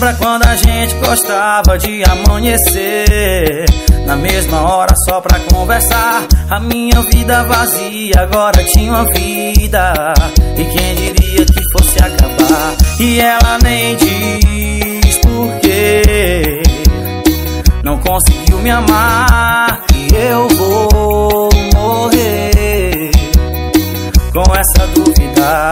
Lembra quando a gente gostava de amanhecer na mesma hora só pra conversar? A minha vida vazia agora tinha uma vida, e quem diria que fosse acabar? E ela nem diz porquê não conseguiu me amar, e eu vou morrer com essa dúvida.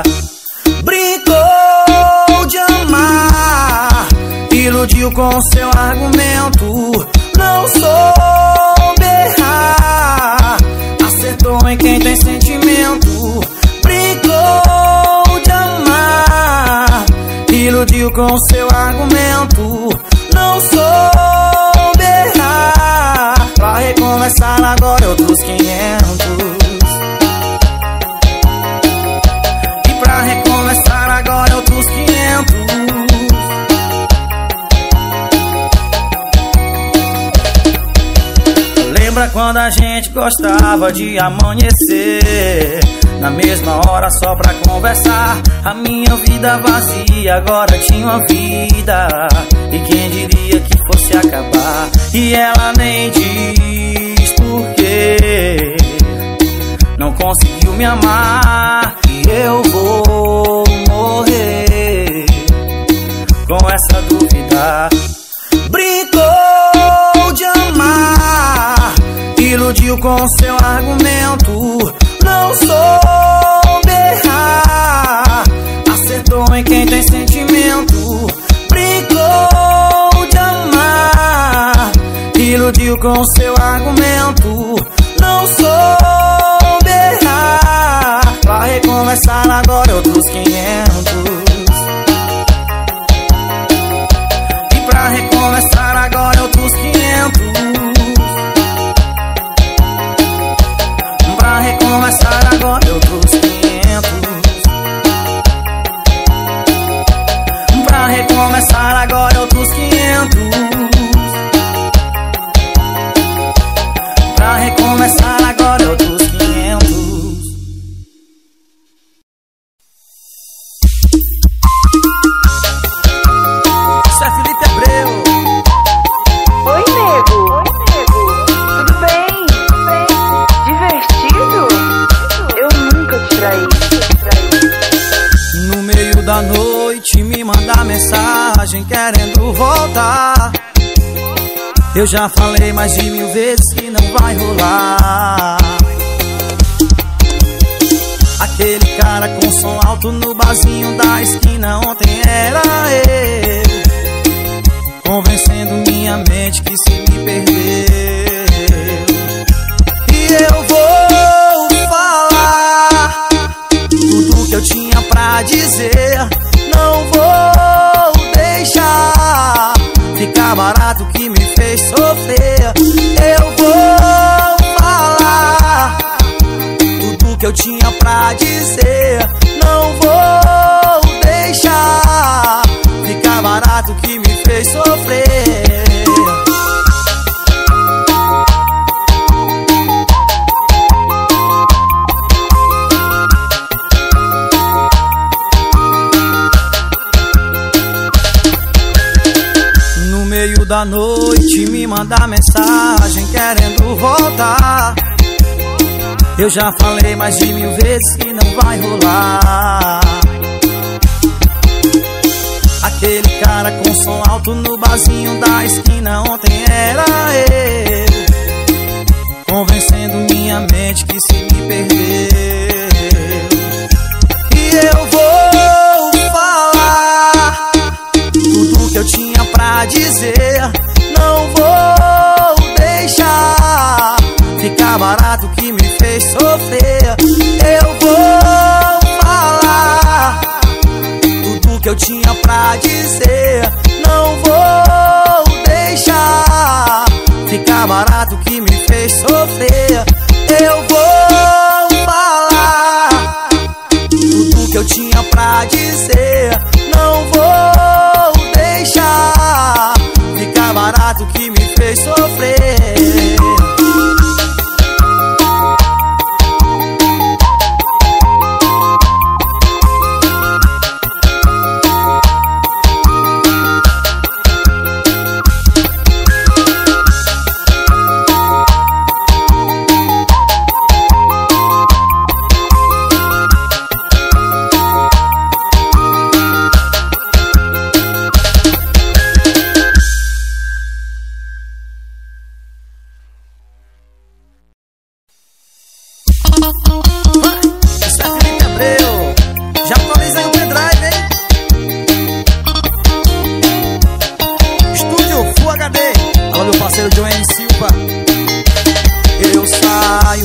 Brincou de amar, iludiu com seu argumento, não soube errar, acertou em quem tem sentimento. Brincou de amar, iludiu com seu argumento, não soube errar. Pra recomeçar agora é outros 500. E pra recomeçar agora é outros 500. Lembra quando a gente gostava de amanhecer na mesma hora só pra conversar? A minha vida vazia agora tinha uma vida, e quem diria que fosse acabar? E ela nem diz porquê não conseguiu me amar, e eu vou morrer com essa dúvida. Brincou de amar, iludiu com seu argumento, não soube errar, acertou em quem tem sentimento. Brincou de amar, iludiu com seu argumento, não soube errar. Pra recomeçar agora é outros 500. E pra recomeçar agora é outros 500. Pra recomeçar agora é outros 500. Pra recomeçar agora é outros 500. Pra recomeçar agora é outros 500. Isso é Felipe Abreu. Oi, nego. Tudo bem? Divertido? Eu nunca te traí. No meio da noite me manda mensagem querendo voltar. Eu já falei mais de 1000 vezes que não vai rolar. Aquele cara com som alto no barzinho da esquina ontem era eu, convencendo minha mente que se me perdeu. E eu vou falar tudo que eu tinha pra dizer. Não vou deixar ficar barato que me fez sofrer. Eu vou falar tudo que eu tinha pra dizer. Não vou deixar ficar barato que me fez sofrer. No meio da noite me manda mensagem querendo voltar. Eu já falei mais de 1000 vezes que não vai rolar. Aquele cara com som alto no barzinho da esquina ontem era eu, convencendo minha mente que se me perdeu. E eu vou falar tudo que eu tinha pra dizer. Não vou deixar ficar barato que me fez sofrer. Eu vou falar tudo que eu tinha pra dizer. Não vou deixar ficar barato que me fez sofrer. Eu vou falar tudo que eu tinha pra dizer. Não vou deixar ficar barato que me fez sofrer.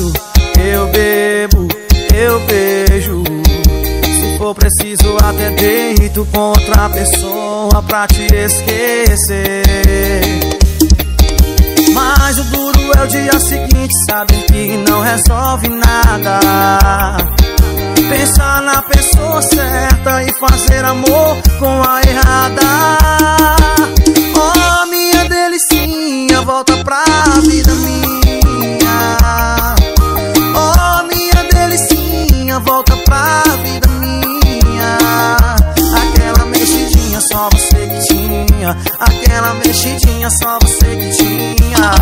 saio, eu bebo, eu beijo. Se for preciso até deito com outra pessoa pra te esquecer. Mas o duro é o dia seguinte, saber que não resolve nada. Pensar na pessoa certa e fazer amor com a errada. Oh, minha delicinha, volta pra vida minha. Oh, minha delicinha, volta pra vida minha. Aquela mexidinha só você que tinha. Aquela mexidinha só você que tinha.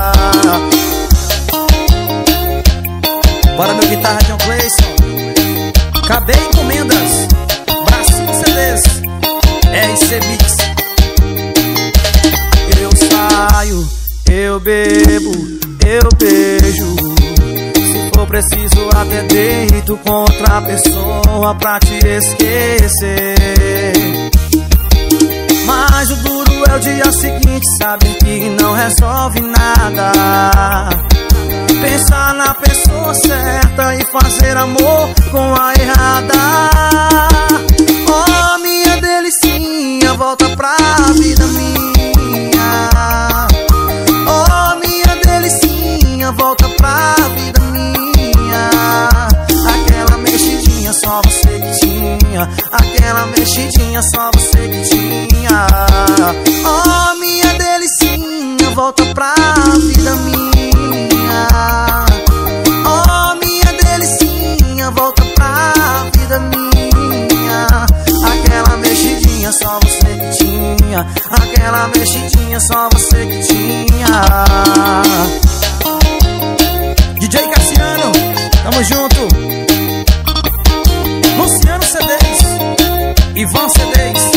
Bora, meu guitarra John Clayson. KB Encomendas, Brasil CDs, RC Mix. Eu saio, eu bebo, eu beijo. Se for preciso até deito com outra pessoa pra te esquecer. Mas o duro é o dia seguinte, saber que não resolve nada. Pensar na pessoa certa e fazer amor com a errada. Oh, minha delicinha, volta pra vida minha. Oh, minha delicinha, volta pra vida minha. Aquela mexidinha só você que tinha. Aquela mexidinha só você que tinha. Oh, minha delicinha, volta pra vida minha. Oh, minha delicinha, volta pra vida minha. Aquela mexidinha só você que tinha. Aquela mexidinha só você que tinha. DJ Cassiano, tamo junto. Luciano CDs, Ivan CDs.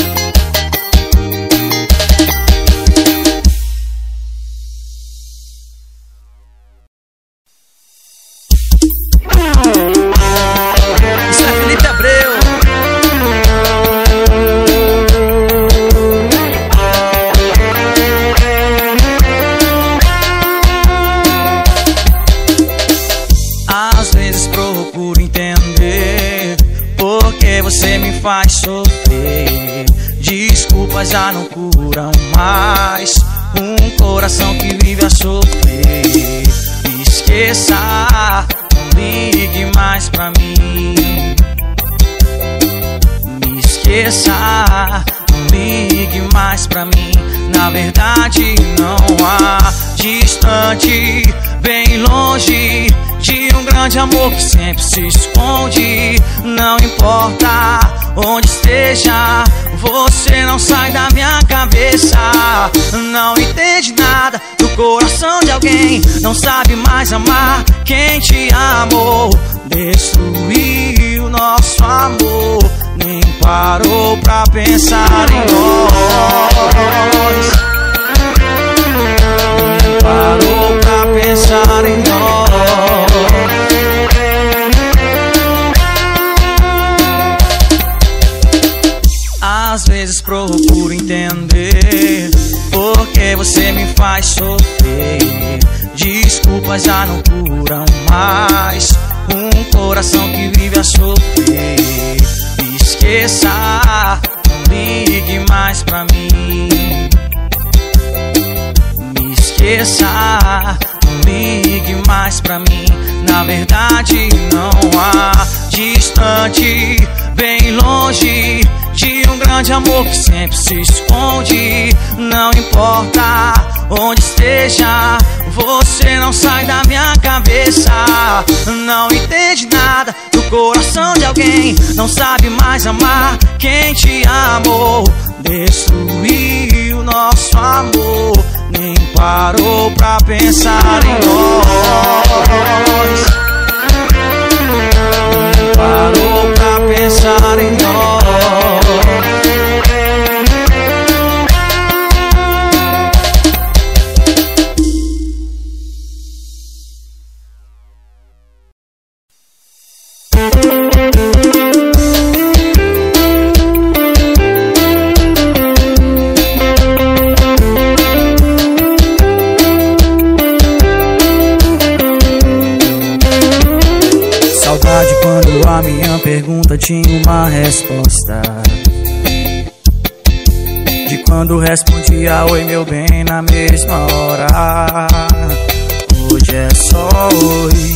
Isso é Felipe Abreu. Às vezes procuro entender por que você me faz sofrer. Desculpas já não curam mais um coração que vive a sofrer. Esqueça, não ligue mais pra mim. Me esqueça, não ligue mais pra mim. Na verdade não há distante, bem longe de um grande amor que sempre se esconde. Não importa onde esteja, você não sai da minha cabeça. Não entende nada do coração de alguém, não sabe mais amar quem te amou. Destruiu nosso amor, nem parou pra pensar em nós. Nem parou pra pensar em nós. Às vezes procuro entender por que você me faz sofrer. Desculpas já não curam mais um coração que vive a sofrer. Esqueça, não ligue mais pra mim. Me esqueça, não ligue mais pra mim. Na verdade não há distante, bem longe de um grande amor que sempre se esconde. Não importa onde esteja, você não sai da minha cabeça. Não entende nada do coração de alguém, não sabe mais amar quem te amou. Destruiu nosso amor, nem parou pra pensar em nós. Nem parou pra pensar em nós. uma resposta de quando respondia oi meu bem na mesma hora. Hoje é só oi,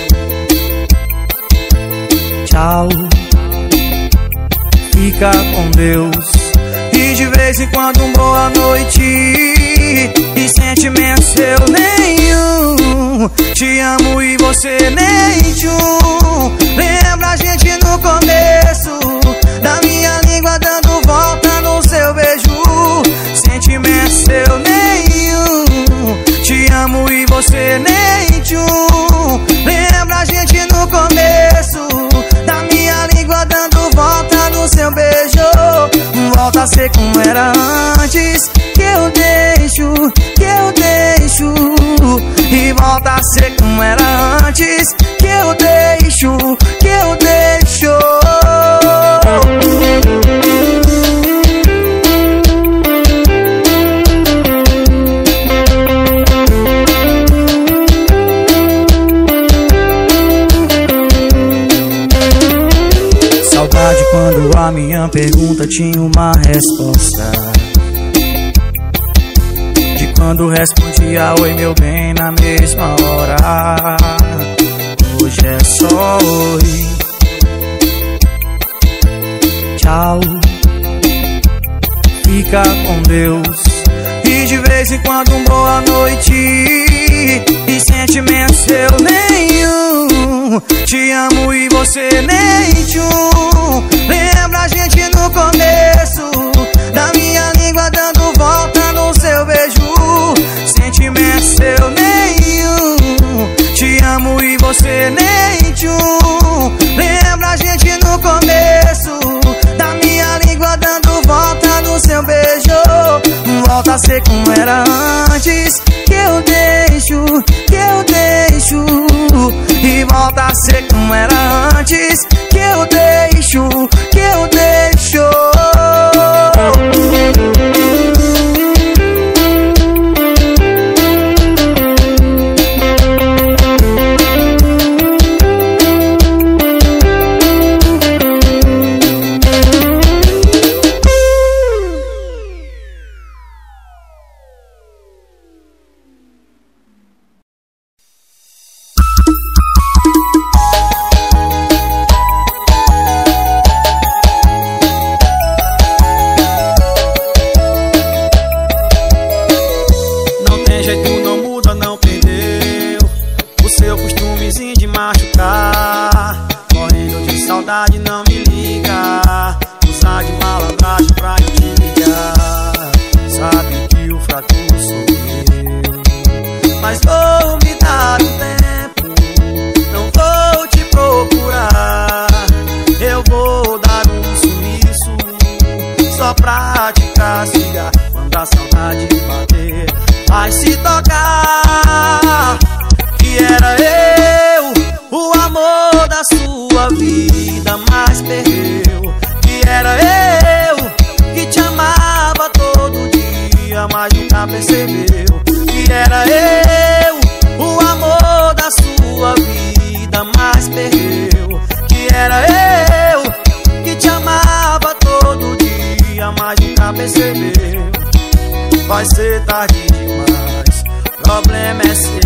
tchau, fica com Deus. E de vez em quando um boa noite e sentimento seu nenhum. Te amo e você nem tchum. Lembra a gente no começo, da minha língua dando volta no seu beijo. Sentimento seu nenhum. Te amo e você nem tchum. Lembra a gente no começo, da minha língua dando volta no seu beijo. Volta a ser como era antes, que eu deixo, que eu deixo. E volta a ser como era antes, que eu deixo, que eu deixo. Saudade quando a minha pergunta tinha uma resposta, de quando respondia oi meu bem na mesma hora. Hoje é só oi, tchau, fica com Deus. E de vez em quando um boa noite e sentimento seu nenhum. Te amo e você nem tchum. Lembra a gente no começo, da minha língua dando volta no seu beijo. Sentimento seu nenhum. Te amo e você nem tchum. Lembra a gente no começo, da minha língua dando volta no seu beijo. Volta a ser como era antes, que eu deixo, que eu deixo. E volta a ser como era antes, que eu deixo, que eu deixo. Vai ser tarde demais, problema é seu.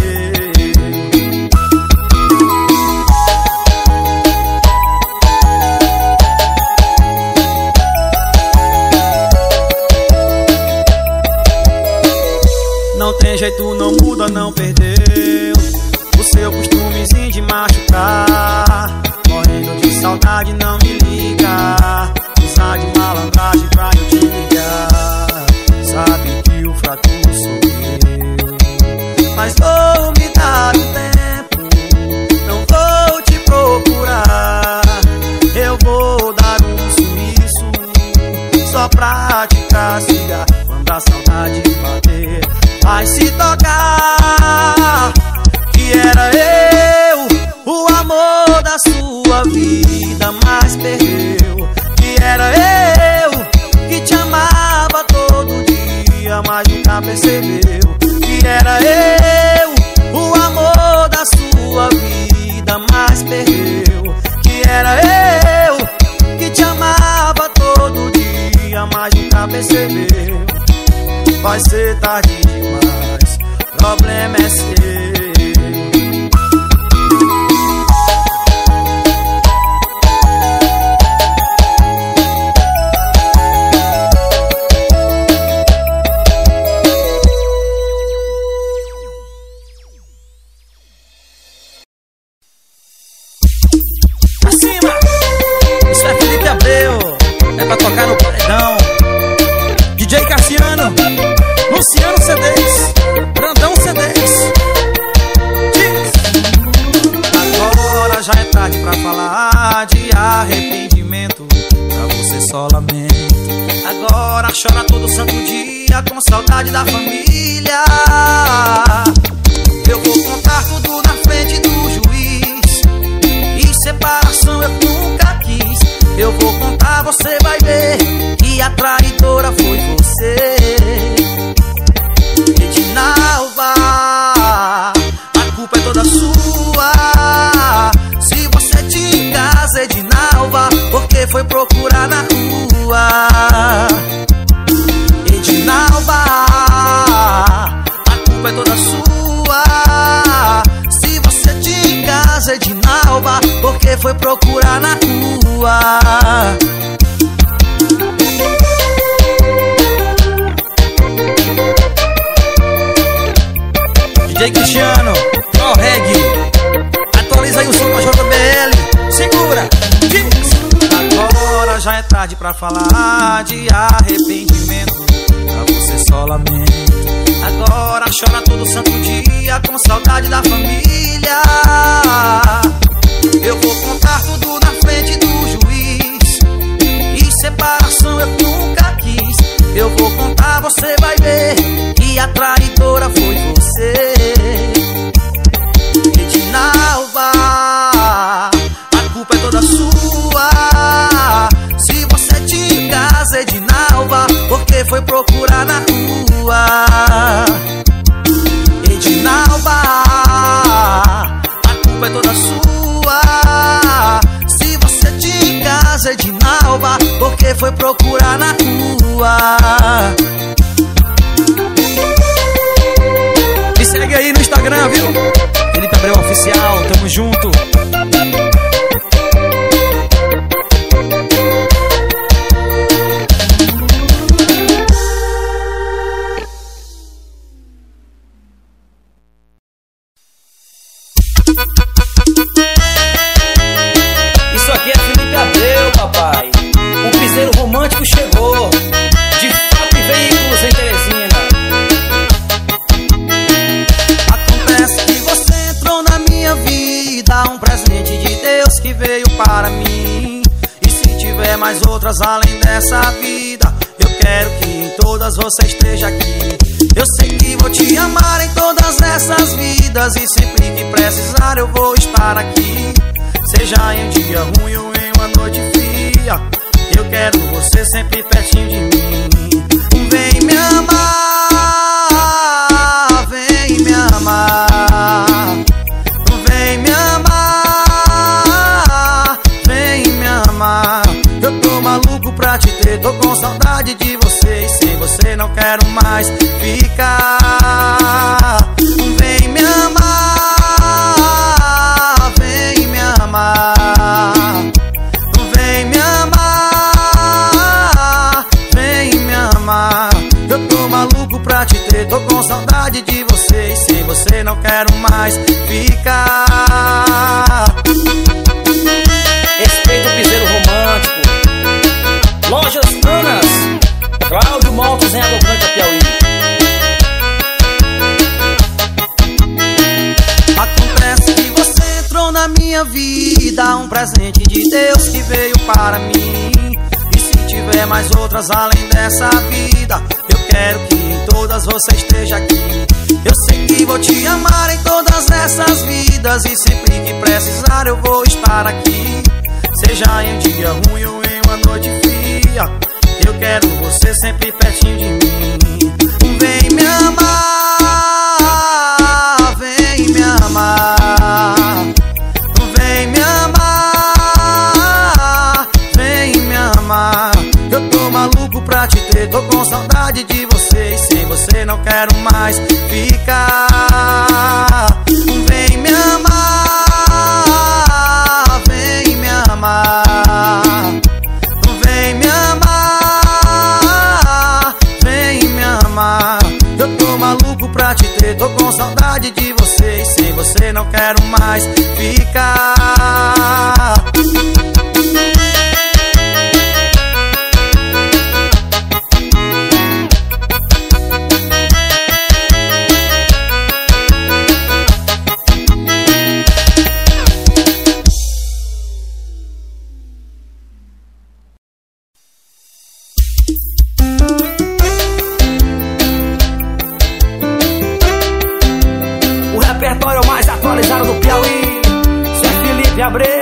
Não tem jeito, não muda, não perdeu o seu costumezinho de machucar. Morrendo de saudade, não me liga. Usar de malandragem pra eu te ligar. Sabe que o fraco sou eu, mas vou me dar um tempo. Não vou te procurar. Eu vou dar um sumiço só pra te castigar. Quando a saudade bater, vai se tocar que era eu, o amor da sua vida, mas perdeu. Que era eu que te amava todo dia, mas nunca percebeu. Que era eu, o amor da sua vida, mas perdeu. Que era eu que te vai ser tarde demais. Problema é seu. É pra tocar no paredão. DJ Cassiano, Luciano CDs, Brandão CDs. Agora já é tarde pra falar de arrependimento. Pra você só lamento. Agora chora todo santo dia com saudade da família. Eu vou contar tudo na frente do juiz. E separação eu nunca quis. Eu vou contar, você vai ver que a traidora foi você. Edinalva, a culpa é toda sua. Se você tinha em casa, Edinalva, porque foi procurar na rua. Edinalva, a culpa é toda sua. Se você tinha em casa, Edinalva, porque foi procurar na rua. DJ Cristiano, Pro Reggae, atualiza aí o som da JBL. Segura, Agora já é tarde pra falar de arrependimento. Pra você só lamento. Agora chora todo santo dia com saudade da família. Eu vou contar tudo na frente do juiz. E separação eu nunca quis. Eu vou contar, você vai ver que a traidora foi você. Edinalva, a culpa é toda sua. Se você tinha em casa, Edinalva, porque foi procurar na rua. Edinalva, a culpa é toda sua. Se você tinha em casa, Edinalva, porque foi procurar na rua. me segue aí no Instagram, viu? Felipe Abreu Oficial, tamo junto. Isso aqui é Felipe Abreu, papai. O piseiro romântico chegou. De Fato e Veículos em Teresina. Acontece que você entrou na minha vida, um presente de Deus que veio para mim. E se tiver mais outras além dessa vida, eu quero que em todas você esteja aqui. Eu sei que vou te amar em todas essas vidas, e sempre que precisar eu vou estar aqui. Seja em um dia ruim ou em uma noite fria, eu quero você sempre pertinho de mim. Vem me amar, vem me amar. Vem me amar, vem me amar. Eu tô maluco pra te ter, tô com saudade de você, e sem você não quero mais ficar. Vem me amar, vem me amar. Vem me amar, vem me amar. Eu tô maluco pra te ter, tô com saudade de você, e sem você não quero mais ficar. Respeita o piseiro romântico. Lojas Anas, Cláudio Motos em Água Branca, Piauí. Acontece que você entrou na minha vida, um presente de Deus que veio para mim. E se tiver mais outras além dessa vida, eu quero que em todas você esteja aqui. Eu sei que vou te amar em todas essas vidas, e sempre que precisar eu vou estar aqui. Seja em um dia ruim ou em uma noite fria, eu quero você sempre pertinho de mim. Vem me amar, vem me amar. Vem me amar, vem me amar. Eu tô maluco pra te ter, tô com saudade saudade de você e sem você não quero mais ficar. Vem me amar, vem me amar, vem me amar, vem me amar. Eu tô maluco pra te ter, tô com saudade de você e sem você não quero mais ficar. Do Piauí, Sr. Felipe Abreu.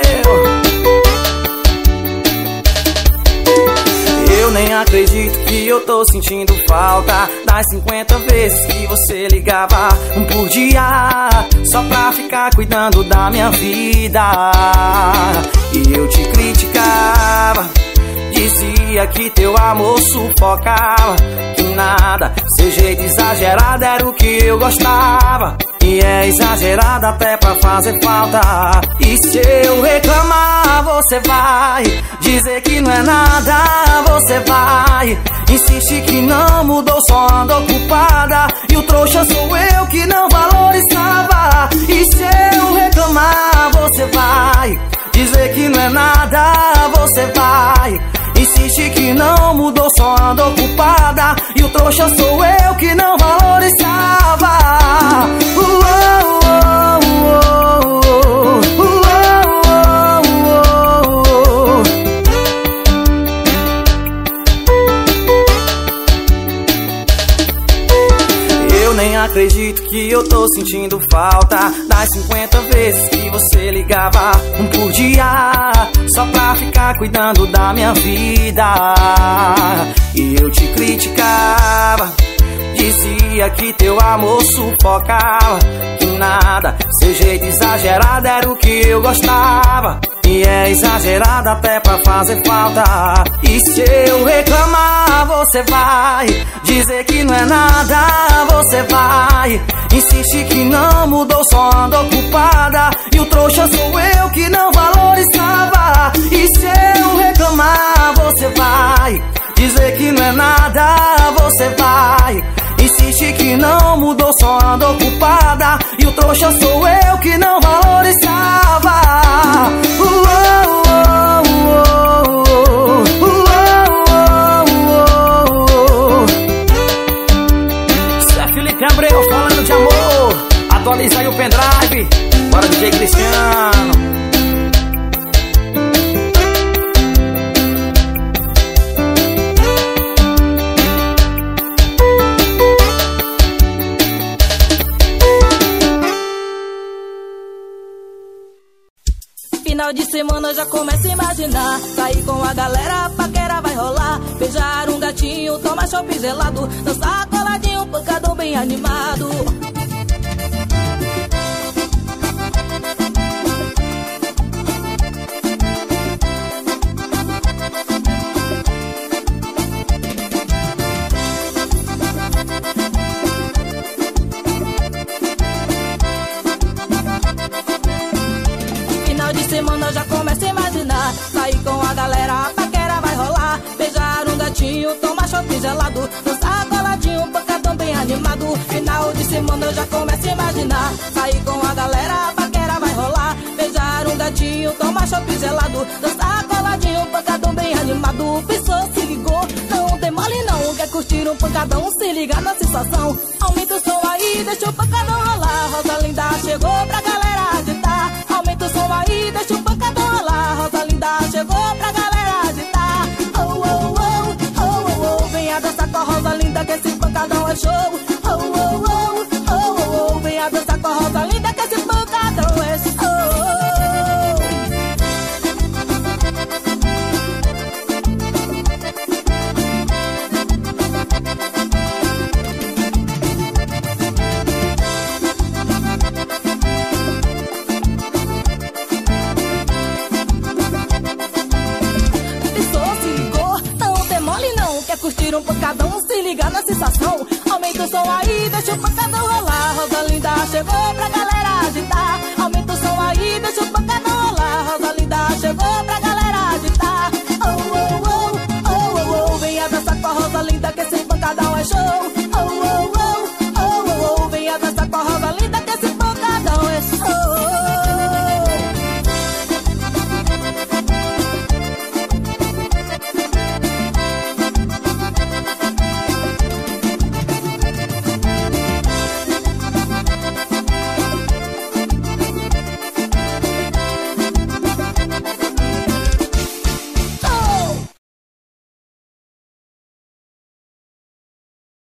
Eu nem acredito que eu tô sentindo falta das 50 vezes que você ligava, um por dia, só pra ficar cuidando da minha vida. E eu te criticava, dizia que teu amor sufocava, que nada, seu jeito exagerado era o que eu gostava. E é exagerado até pra fazer falta. E se eu reclamar, você vai dizer que não é nada, você vai insiste que não mudou, só anda ocupada. E o trouxa sou eu que não valorizava. E se eu reclamar, você vai dizer que não é nada, você vai insiste que não mudou, só anda ocupada. E o trouxa sou eu que não valorizava. Eu nem acredito que eu tô sentindo falta das 50 vezes que você ligava, um por dia, só pra ficar cuidando da minha vida. E eu te criticava, dizia que teu amor sufocava, que nada, seu jeito exagerado era o que eu gostava. E é exagerado até pra fazer falta. E se eu reclamar, você vai dizer que não é nada, você vai insiste que não mudou, só anda ocupada. E o trouxa sou eu que não valorizava. E se eu reclamar, você vai dizer que não é nada, você vai insiste que não mudou, só anda ocupada. E o trouxa sou eu que não valorizava. Isso é Felipe Abreu falando de amor. Atualiza aí o pendrive. Bora, DJ Cristiano. Final de semana já começa a imaginar, sair com a galera, a paquera vai rolar. Beijar um gatinho, tomar chopp gelado, dançar coladinho, pancadão bem animado. Semana já começa a imaginar, sair com a galera, a paquera vai rolar. Beijar um gatinho, tomar chopp gelado, dançar coladinho, pancadão bem animado. Final de semana já começa a imaginar, sair com a galera, a paquera vai rolar. Beijar um gatinho, tomar chopp gelado, dançar coladinho, pancadão bem animado. Pensou, se ligou, não tem mole não, quer curtir um pancadão, se ligar na sensação. Aumenta o som aí, deixa o pancadão rolar. Rosa linda chegou pra galera agitar. Aumenta o som aí, deixa o pancadão rolar. Rosa linda chegou pra galera agitar. Oh, oh, oh, oh, oh, oh. Venha dançar com a Rosa linda que esse pancadão é show. Oh, oh, oh, oh, oh, oh. Venha dançar com a Rosa linda que esse pancadão é show. Curtir um pancadão, se ligar na coração. Aumenta o som aí, deixa o pancadão rolar. Rosa linda chegou pra galera